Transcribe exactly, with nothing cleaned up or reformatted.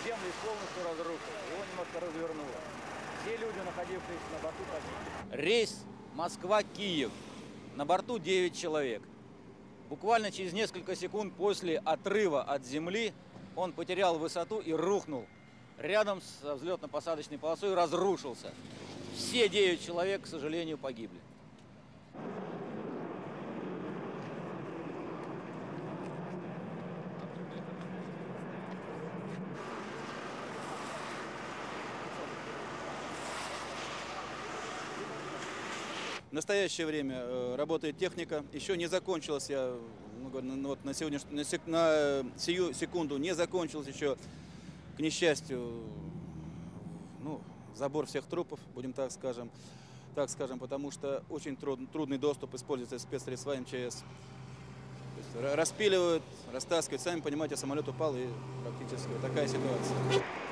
землю полностью разрушил, его немножко развернуло. Все люди, находившиеся на борту, погибли. Рейс Москва-Киев. На борту девять человек. Буквально через несколько секунд после отрыва от земли он потерял высоту и рухнул рядом с взлетно-посадочной полосой и разрушился. Все девять человек, к сожалению, погибли. В настоящее время работает техника, еще не закончилась, я ну, вот на, сегодняшний, на, сек, на сию секунду не закончилась еще, к несчастью, ну, забор всех трупов, будем так скажем, так скажем, потому что очень труд, трудный доступ используется спецсредства эм че эс. То есть распиливают, растаскивают, сами понимаете, самолет упал и практически вот такая ситуация.